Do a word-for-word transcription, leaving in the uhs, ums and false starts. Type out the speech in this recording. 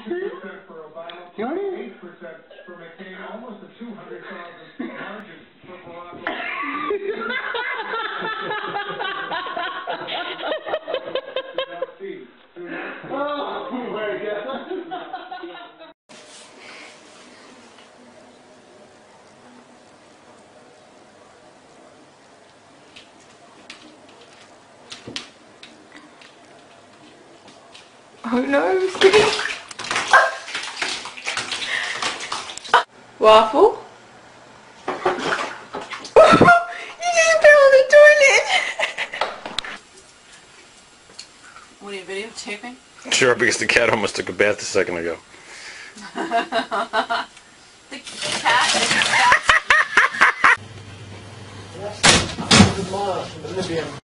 percent for Obama, eight percent for McCain, almost a two hundred thousand margin for Barack Obama. Oh, my God. Oh no, Waffle? You just fell on the toilet! What are you videotaping? Sure, because the cat almost took a bath a second ago. The cat is fat. That's one hundred miles from Libya.